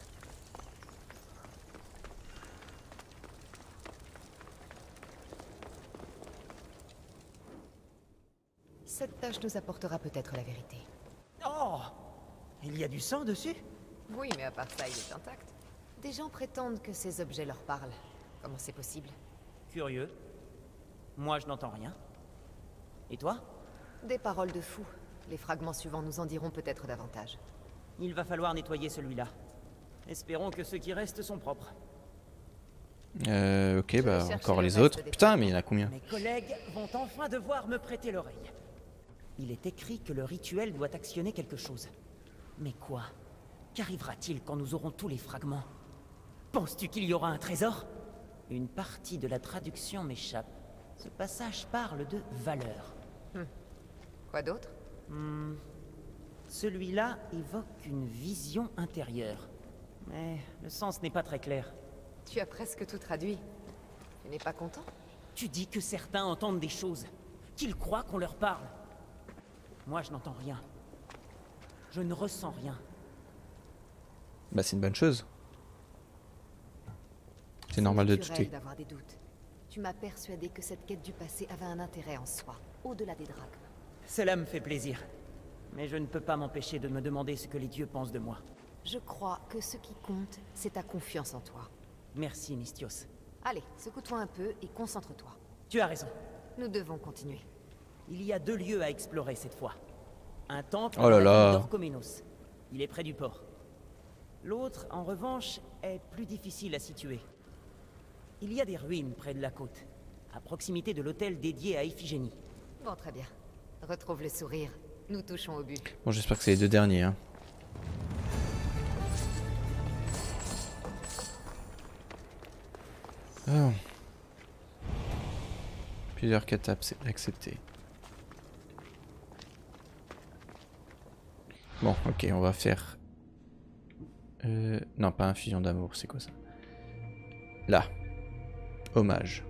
S2: Cette tâche nous apportera peut-être la vérité.
S4: Oh! Il y a du sang dessus?
S2: Oui, mais à part ça, il est intact. Des gens prétendent que ces objets leur parlent. Comment c'est possible?
S4: Curieux. Moi, je n'entends rien. Et toi?
S2: Des paroles de fou. Les fragments suivants nous en diront peut-être davantage.
S4: Il va falloir nettoyer celui-là. Espérons que ceux qui restent sont propres.
S1: Euh, ok, bah
S2: chercher
S1: encore
S2: le
S1: les
S2: reste
S1: autres.
S2: des
S1: Putain, mais il y en a combien?
S4: Mes collègues vont enfin devoir me prêter l'oreille. Il est écrit que le rituel doit actionner quelque chose. Mais quoi? Qu'arrivera-t-il quand nous aurons tous les fragments? Penses-tu qu'il y aura un trésor? Une partie de la traduction m'échappe. Ce passage parle de valeur.
S2: Quoi d'autre?
S4: Hmm. Celui-là évoque une vision intérieure. Mais le sens n'est pas très clair.
S2: Tu as presque tout traduit. Tu n'es pas content?
S4: Tu dis que certains entendent des choses, qu'ils croient qu'on leur parle. Moi, je n'entends rien. Je ne ressens rien.
S1: Bah c'est une bonne chose. C'est normal de
S2: naturel
S1: douter.
S2: d'avoir des doutes. Tu m'as persuadé que cette quête du passé avait un intérêt en soi, au-delà des dragons.
S4: Cela me fait plaisir. Mais je ne peux pas m'empêcher de me demander ce que les dieux pensent de moi.
S2: Je crois que ce qui compte, c'est ta confiance en toi.
S4: Merci, Mystios.
S2: Allez, secoue-toi un peu et concentre-toi.
S4: Tu as raison.
S2: Nous devons continuer.
S4: Il y a deux lieux à explorer cette fois. Un temple
S1: Oh là là.
S4: d'Orchoménos. Il est près du port. L'autre, en revanche, est plus difficile à situer. Il y a des ruines près de la côte, à proximité de l'hôtel dédié à Iphigénie.
S2: Bon, très bien. Retrouve le sourire. Nous touchons au but.
S1: Bon, j'espère que c'est les deux derniers. Hein. Oh. Plusieurs quêtes acceptées. Bon, ok, on va faire... Euh, non, pas infusion d'amour, c'est quoi ça? Là. Hommage.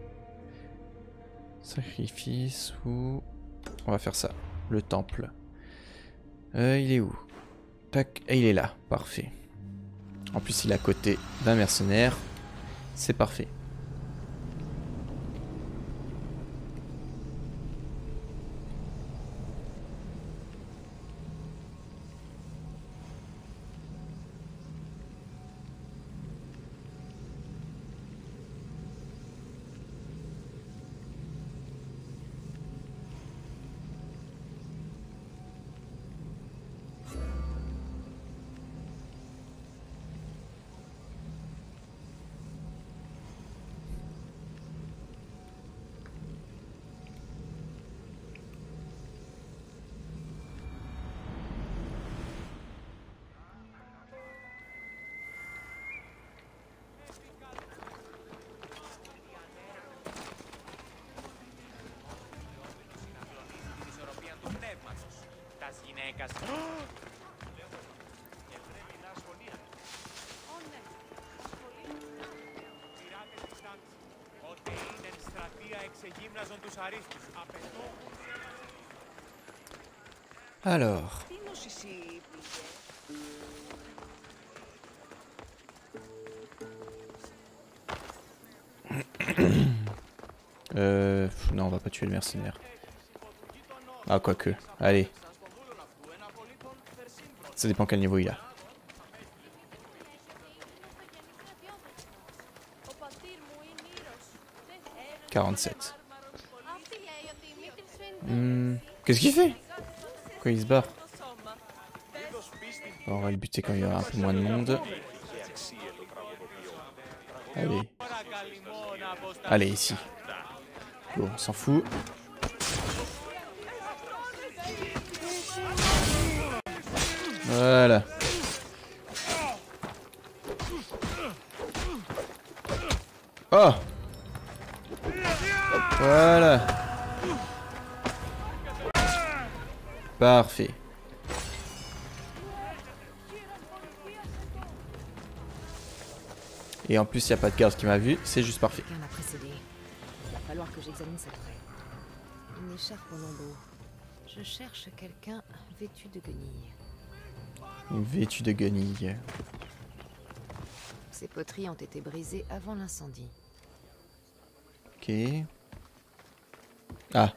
S1: Sacrifice ou... On va faire ça. Le temple. Euh, il est où? Tac, et il est là. Parfait. En plus, il est à côté d'un mercenaire. C'est parfait. Alors... euh... Non, on va pas tuer le mercenaire. Ah, quoique. Allez. Ça dépend quel niveau il a. quarante-sept. Hmm, qu'est-ce qu'il fait? Pourquoi il se barre? Bon, on va le buter quand il y aura un peu moins de monde. Allez. Allez, ici. Bon, on s'en fout. Voilà. Parfait. Et en plus, il n'y a pas de garde qui m'a vu, c'est juste parfait.
S2: Quelqu'un m'a précédé. Il va falloir que j'examine ça près. Une écharpe au lambeau. Je cherche quelqu'un vêtu de guenilles.
S1: Vêtu de guenilles.
S2: Ces poteries ont été brisées avant l'incendie.
S1: Ok. Ah.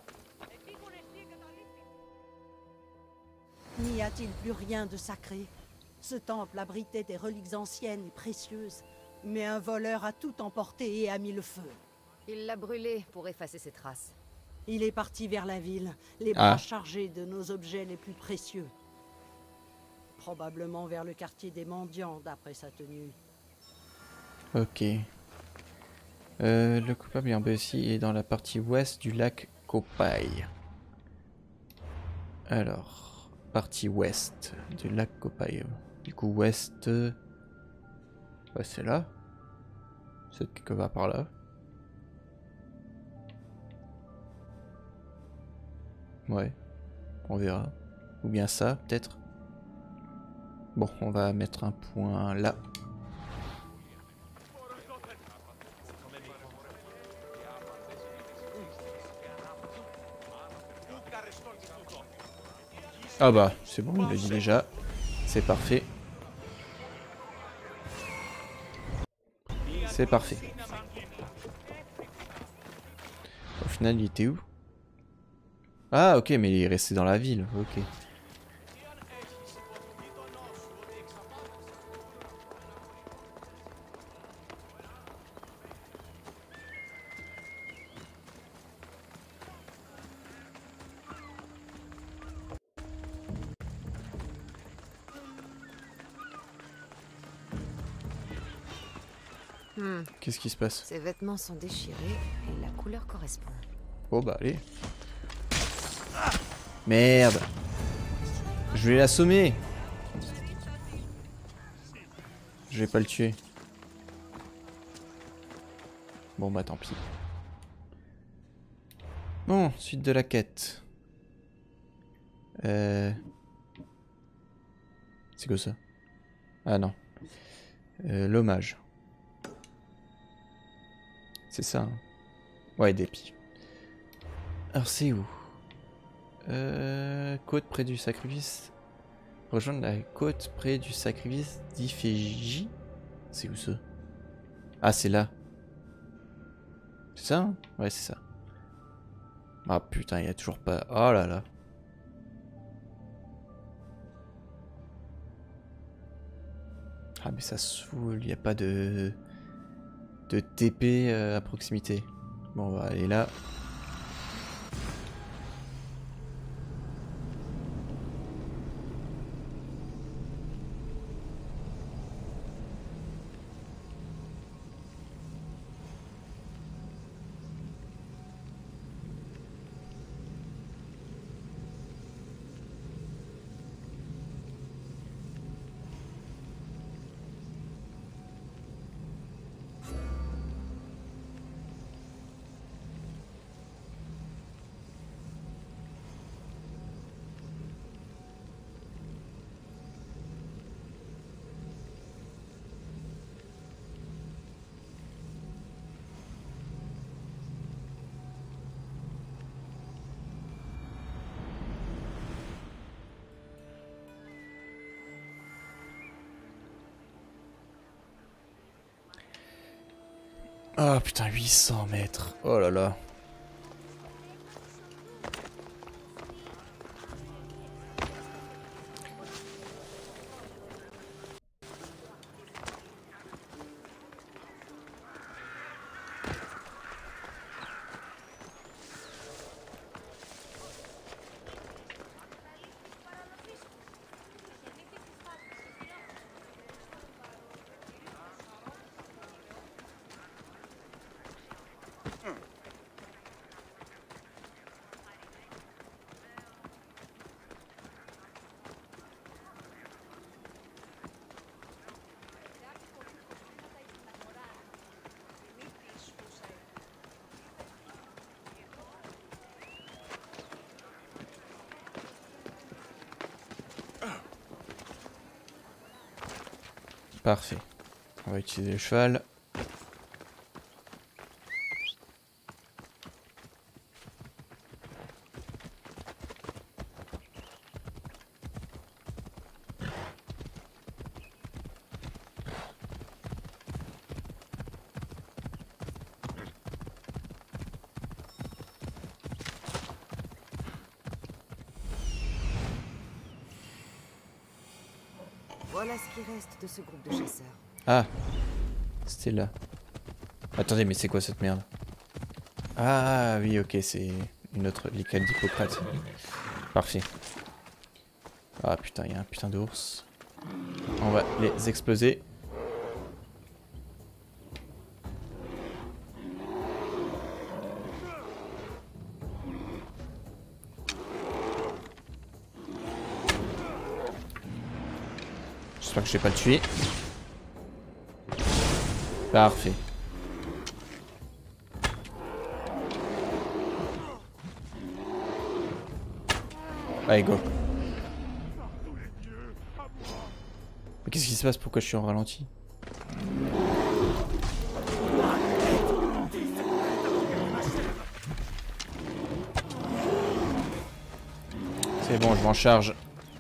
S7: N'y a-t-il plus rien de sacré? Ce temple abritait des reliques anciennes et précieuses, mais un voleur a tout emporté et a mis le feu.
S2: Il l'a brûlé pour effacer ses traces.
S7: Il est parti vers la ville, les
S1: Ah.
S7: bras chargés de nos objets les plus précieux. Probablement vers le quartier des mendiants, d'après sa tenue.
S1: Ok. Euh, le coupable est en Bessie et dans la partie ouest du lac Kopai. Alors, partie ouest du lac Kopai. Du coup, ouest. Euh... Bah, c'est là. C'est quelque part par là. Ouais. On verra. Ou bien ça, peut-être. Bon, on va mettre un point là. Ah bah, c'est bon, il le dit déjà. C'est parfait. C'est parfait. Au final, il était où? Ah, ok, mais il est resté dans la ville. Ok.
S2: Hmm.
S1: Qu'est-ce qui se passe?
S2: Ses vêtements sont déchirés et la couleur correspond.
S1: Oh bah allez. Merde. Je vais l'assommer. Je vais pas le tuer. Bon bah tant pis. Bon, suite de la quête. Euh... C'est quoi ça? Ah non. Euh, L'hommage. C'est ça. Hein. Ouais, dépit. Alors c'est où? Euh... Côte près du sacrifice. Rejoindre la côte près du sacrifice d'Iphégie. C'est où ça? Ah, c'est là. C'est ça? Hein? Ouais, c'est ça. Ah putain, il y a toujours pas... Oh là là. Ah mais ça se fout, il n'y a pas de... de T P euh, à proximité. Bon, on va aller là. Ah putain, huit cents mètres. Oh là là. Parfait. On va utiliser le cheval.
S2: Voilà ce qui reste de ce groupe de chasseurs.
S1: Ah, c'était là. Attendez, mais c'est quoi cette merde? Ah oui, ok, c'est une autre l'école d'Hippocrate. Parfait. Ah putain, il y a un putain d'ours. On va les exploser. J'espère que je vais pas le tuer. Parfait. Allez, go. Mais qu'est-ce qui se passe? Pourquoi je suis en ralenti? C'est bon, je m'en charge.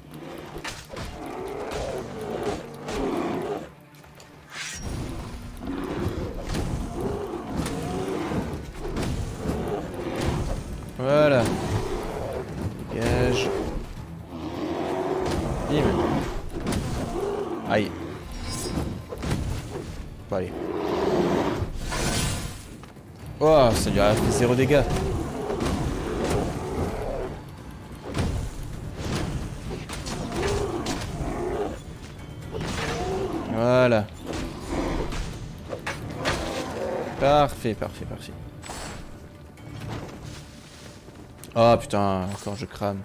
S1: Voilà. Dégage. Bim. Aïe. Bon, allez. Oh, ça lui a fait zéro dégâts. Voilà. Parfait, parfait, parfait. Oh putain, encore je crame.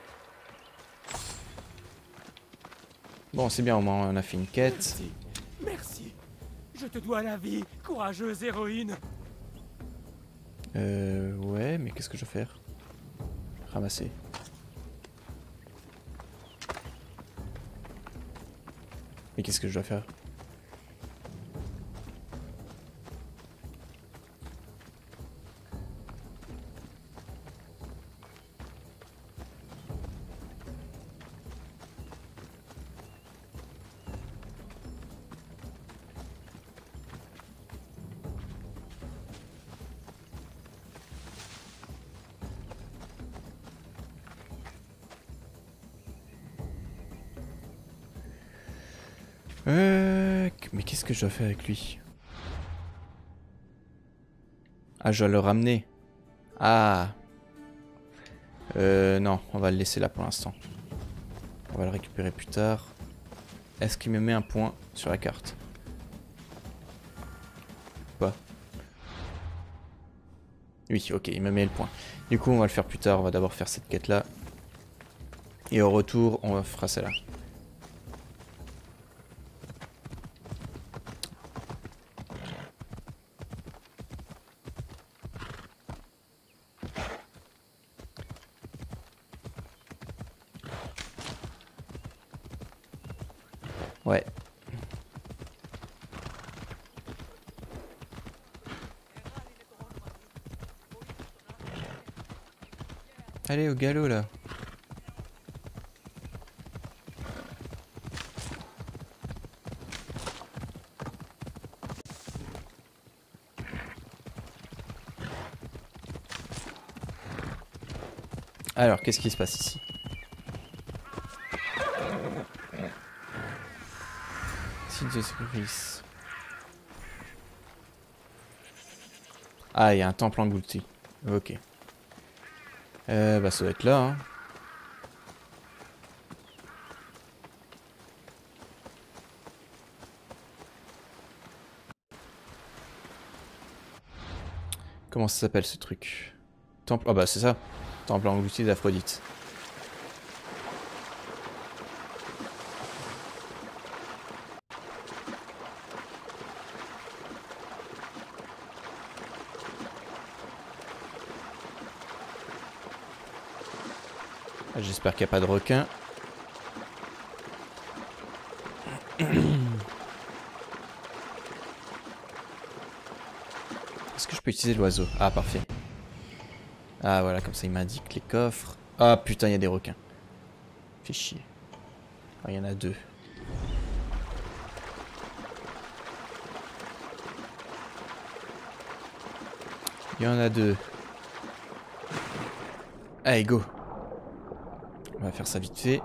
S1: Bon, c'est bien, au moins on a fait une quête.
S4: Merci, merci. Je te dois la vie, courageuse héroïne.
S1: Euh, ouais, mais qu'est-ce que je vais faire? Ramasser. Mais qu'est-ce que je dois faire? Euh... Mais qu'est-ce que je dois faire avec lui? Ah, je dois le ramener. Ah. Euh, non, on va le laisser là pour l'instant. On va le récupérer plus tard. Est-ce qu'il me met un point sur la carte? Pas. Oui, ok, il me met le point. Du coup, on va le faire plus tard. On va d'abord faire cette quête-là. Et au retour, on fera celle-là. Ouais. Allez au galop là. Alors, qu'est-ce qui se passe ici? Site de sacrifice. Ah, il y a un temple englouti. Ok. Euh, bah ça doit être là, hein. Comment ça s'appelle ce truc? Temple... Ah bah c'est ça. Temple englouti d'Aphrodite. J'espère qu'il n'y a pas de requin. je peux utiliser l'oiseau? Ah, parfait. Ah, voilà, comme ça, il m'indique les coffres. Ah, putain, il y a des requins. Fait chier. Ah, il y en a deux. Il y en a deux. Allez, go. On va faire ça vite fait.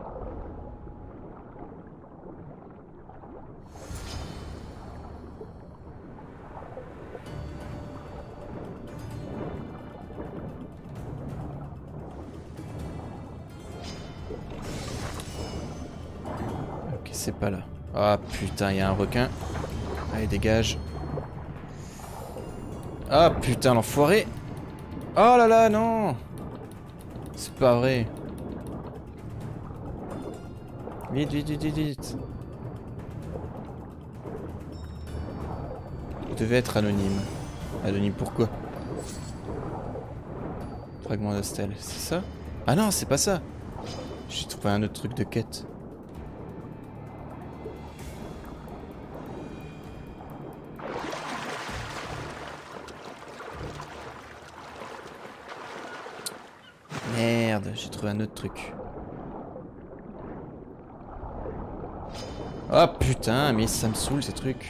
S1: Ok, c'est pas là. Ah putain, il y a un requin. Allez, dégage. Ah putain, l'enfoiré. Oh là là, non. C'est pas vrai. Vite, vite, vite, vite, vite. Vous devez être anonyme. Anonyme pourquoi? Fragment de stèle, c'est ça? Ah non, c'est pas ça. J'ai trouvé un autre truc de quête. Merde, j'ai trouvé un autre truc. Oh putain, mais ça me saoule ces trucs.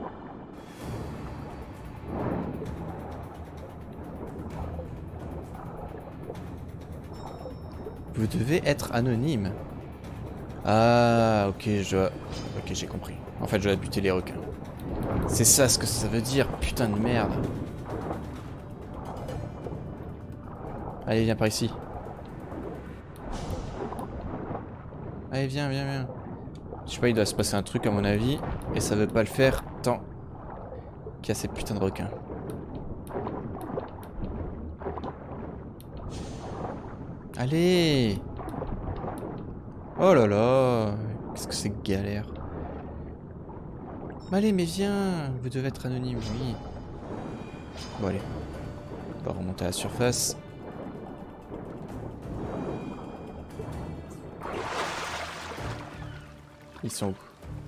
S1: Vous devez être anonyme. Ah, ok, je dois... Ok, j'ai compris. En fait, je dois buter les requins. C'est ça ce que ça veut dire, putain de merde. Allez, viens par ici. Allez, viens, viens, viens. Je sais pas, il doit se passer un truc à mon avis. Et ça veut pas le faire tant qu'il y a ces putains de requins. Allez. Oh là là. Qu'est-ce que c'est galère. Allez, mais viens. Vous devez être anonyme, oui. Bon, allez. On va remonter à la surface. Ils sont où?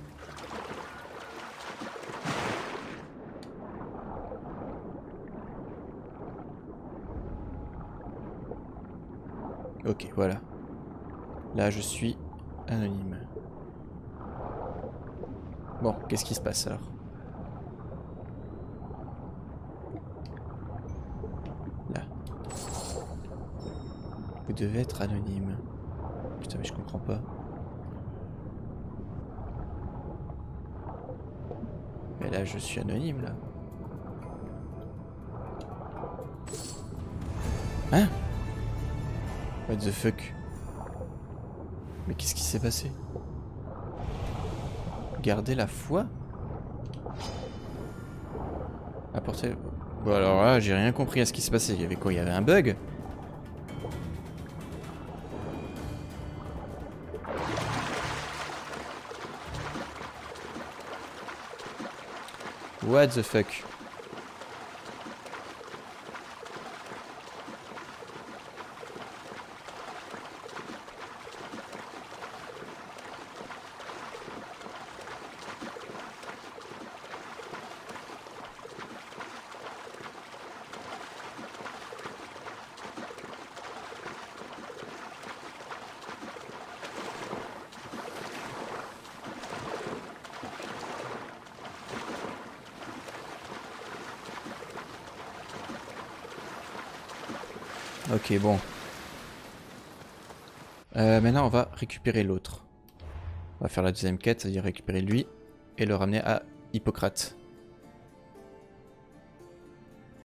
S1: Ok, voilà. Là, je suis anonyme. Bon, qu'est-ce qui se passe alors? Là. Vous devez être anonyme. Putain, mais je comprends pas. Mais là, je suis anonyme, là. Hein? What the fuck? Mais qu'est-ce qui s'est passé? Garder la foi? Apporter... Bon, alors là, j'ai rien compris à ce qui s'est passé. Il y avait quoi? Il y avait un bug? What the fuck? Ok, bon. Euh, maintenant, on va récupérer l'autre. On va faire la deuxième quête, c'est-à-dire récupérer lui et le ramener à Hippocrate.